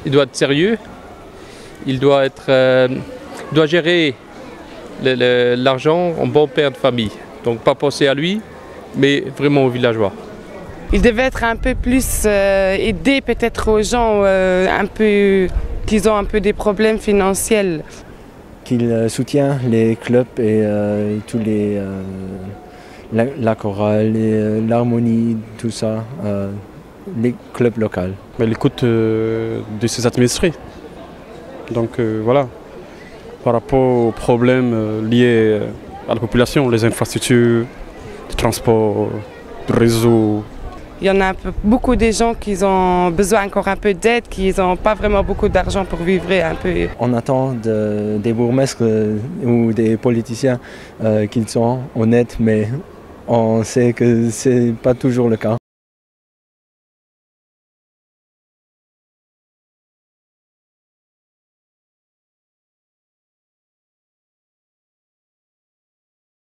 il doit être sérieux, il doit gérer l'argent en bon père de famille. Donc pas penser à lui, mais vraiment aux villageois. Il devait être un peu plus aider peut-être aux gens qui ont un peu des problèmes financiers. Qu'il soutient les clubs et tous la chorale, l'harmonie, tout ça, les clubs locaux. L'écoute de ses administrés. Donc voilà, par rapport aux problèmes liés à la population, les infrastructures, le transport, le réseau. Il y en a beaucoup de gens qui ont besoin encore un peu d'aide, qui n'ont pas vraiment beaucoup d'argent pour vivre un peu. On attend des bourgmestres ou des politiciens qu'ils sont honnêtes, mais on sait que ce n'est pas toujours le cas.